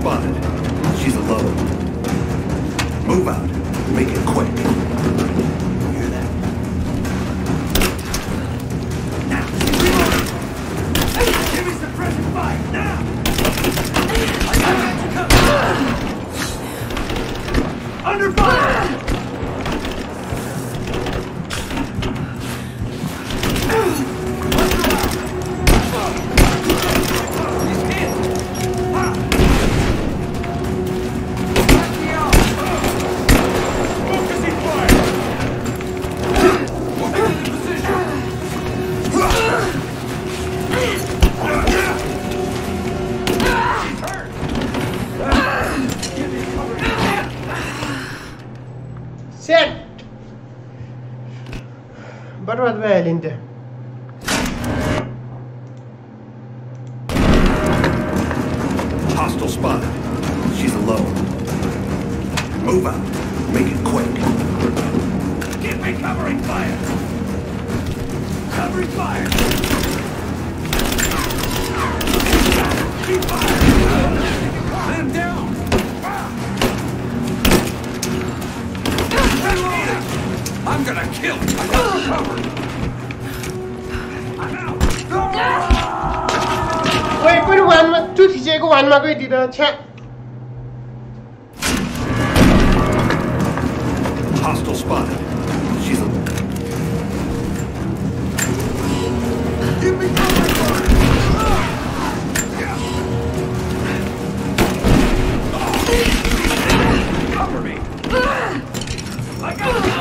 spotted. She's alone. Move out. Make it quick. Hear that? Now. Give me suppression fire now. I got you covered. Under fire. Bărbat ve elinde. Hostile spotted. She's alone. Move out. Make it quick. Give me covering fire. Covering fire. Keep fire. Lay him down. I'm gonna kill him. I got you covered. I'm out. Wait, put one. Two TJ go one. Go did the chat. Hostile spotted. She's a. Give me cover. Cover me. I got it.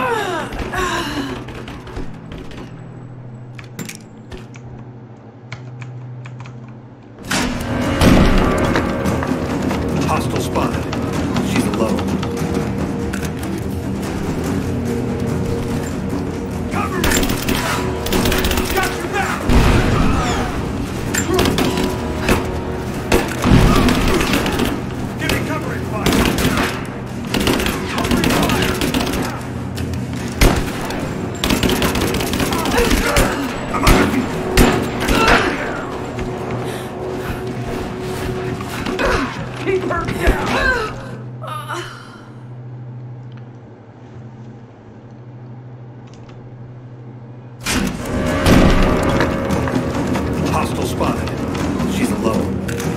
Hostile spotted. She's alone. Cover me! Got you now! Give me covering fire! Covering fire! I'm on your feet! Keep her down! Hostile spotted. She's alone.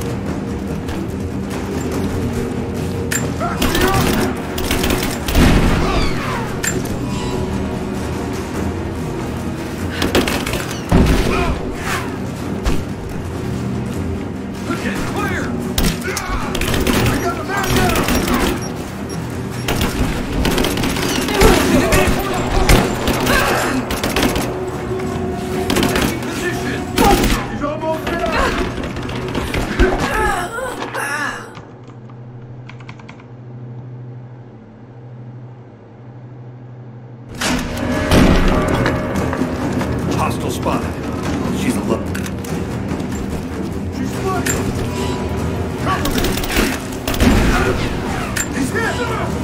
Okay, clear! I got the man down! Position! He's almost down! Hostile spotted. She's alone. She's flying! Cover me! He's hit!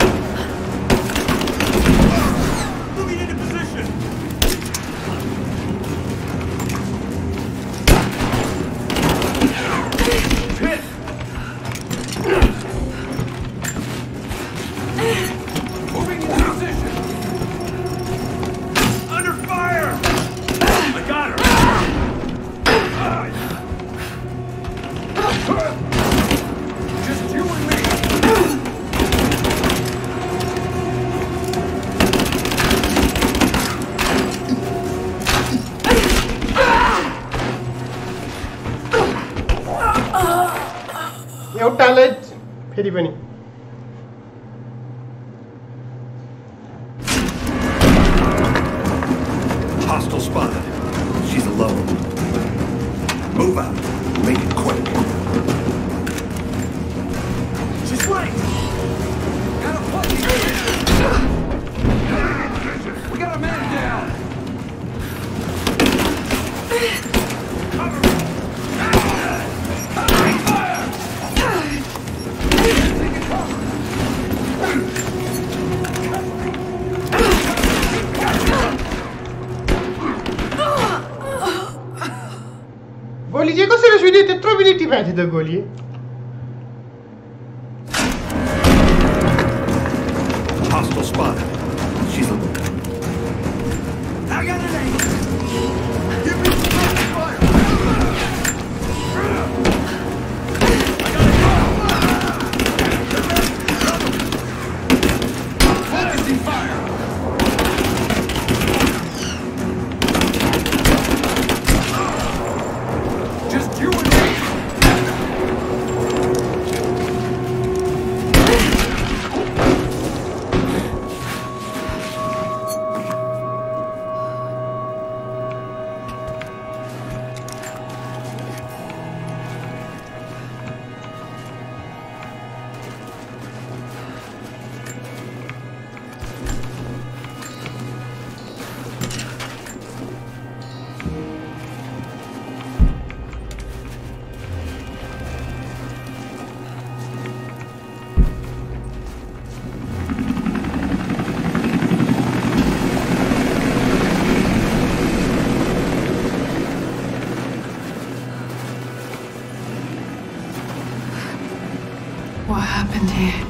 Moving into position! Hit! Moving into position! Under fire! I got her! Just you and me! एउटालाई फेरि पनि Hostile spotted. She's alone. Move out. Make it quick. She's right. Got a puppy. We got a man down. Cover me. Fire. Take it cover. गोली चाहिँ कसरी सुन्यो त्यत्रो पनि टिपाएको थियो त गोली Hostile spotted. She's a... I got an aim! Give me some fire! Focusing fire! Just you and me! What happened here?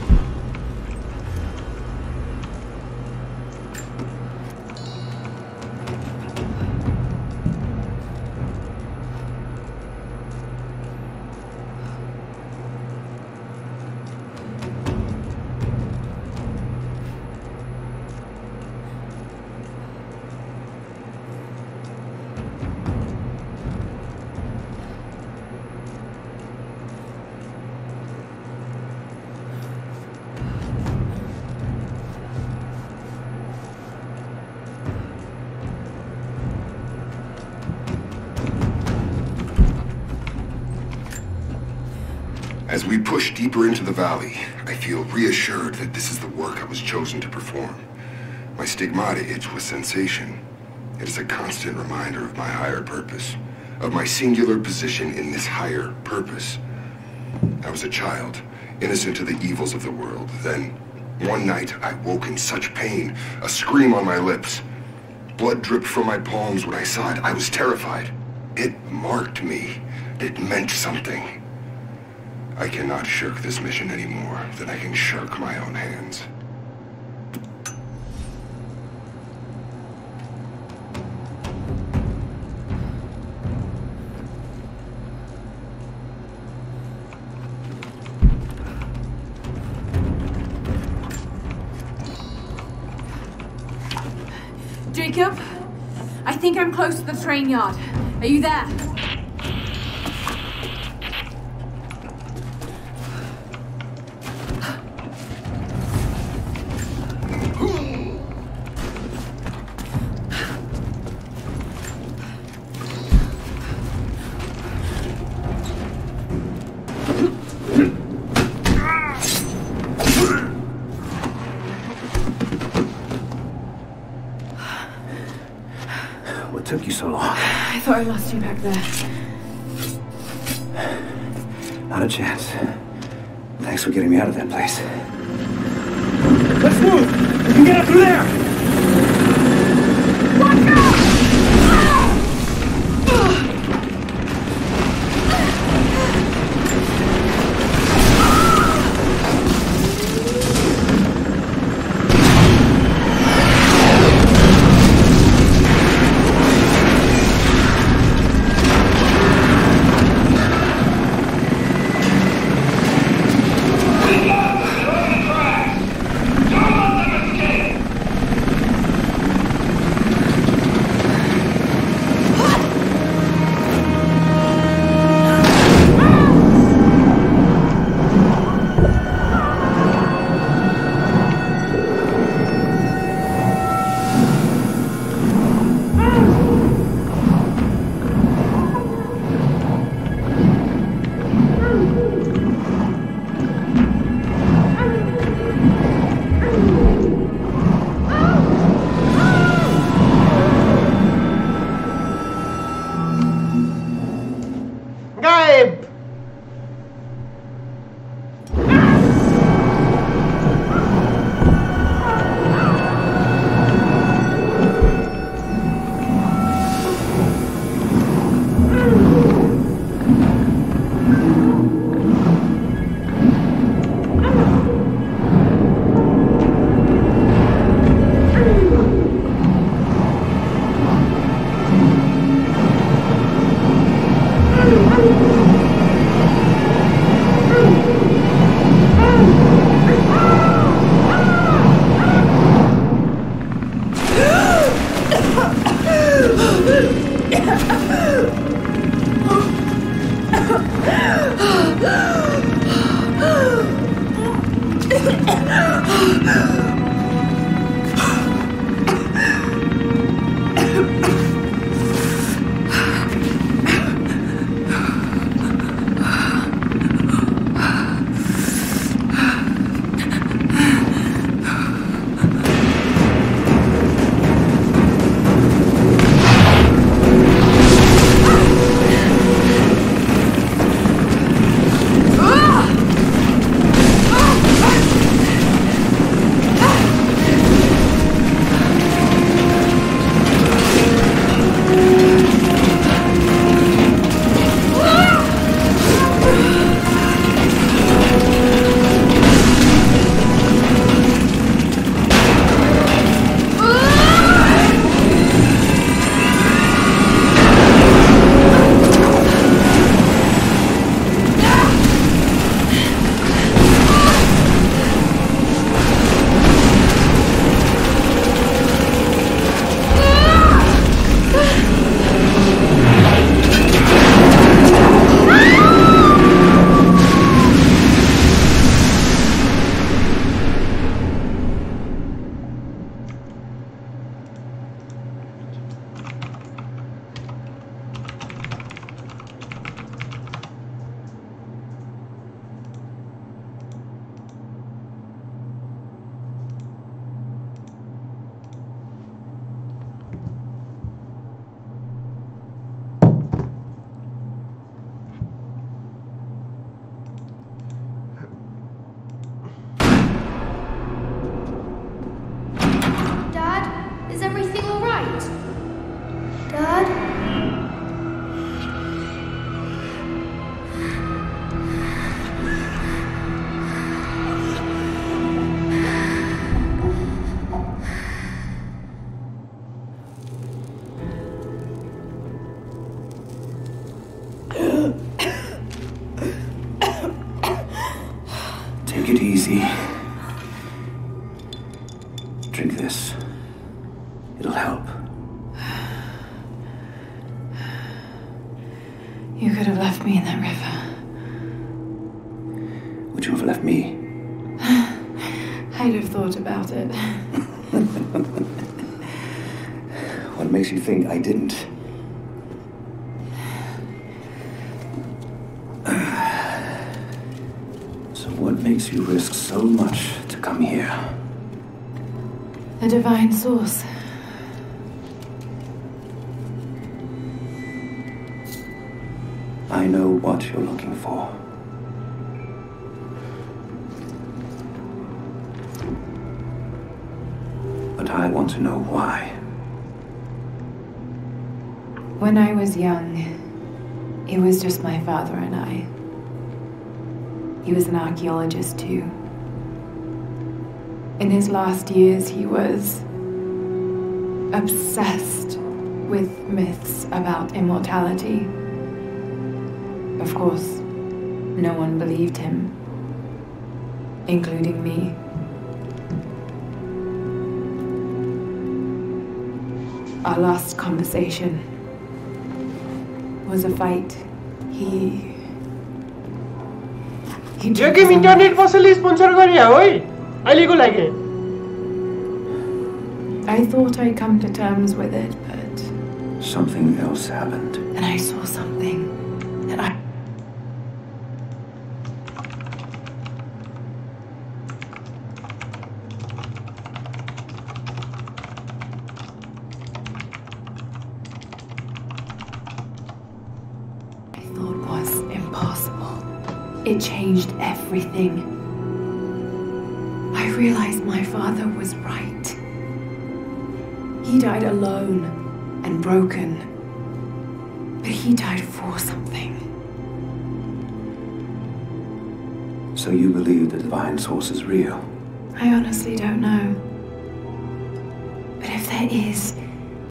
As we push deeper into the valley, I feel reassured that this is the work I was chosen to perform. My stigmata itch with sensation. It is a constant reminder of my higher purpose, of my singular position in this higher purpose. I was a child, innocent to the evils of the world. Then, one night, I woke in such pain, a scream on my lips. Blood dripped from my palms when I saw it. I was terrified. It marked me. It meant something. I cannot shirk this mission any more than I can shirk my own hands. Jacob? I think I'm close to the train yard. Are you there? What took you so long? I thought I lost you back there. Not a chance. Thanks for getting me out of that place. Let's move! We can get up through there! Watch out! Take it easy. Drink this. It'll help. You could have left me in that river. Would you have left me? I'd have thought about it. What makes you think I didn't? So what makes you risk so much to come here? The divine source. I know what you're looking for. But I want to know why. When I was young, it was just my father and I. He was an archaeologist too. In his last years, he was obsessed with myths about immortality. Of course, no one believed him, including me. Our last conversation was a fight. He यो game internet कसैले sponsor गरे हो है अहिलेको लागि I thought I'd come to terms with it, but Something else happened. then I saw something that I thought was impossible. It changed everything. I realized my father was right. He died alone and broken, but he died for something. So you believe the divine source is real? I honestly don't know. But if there is,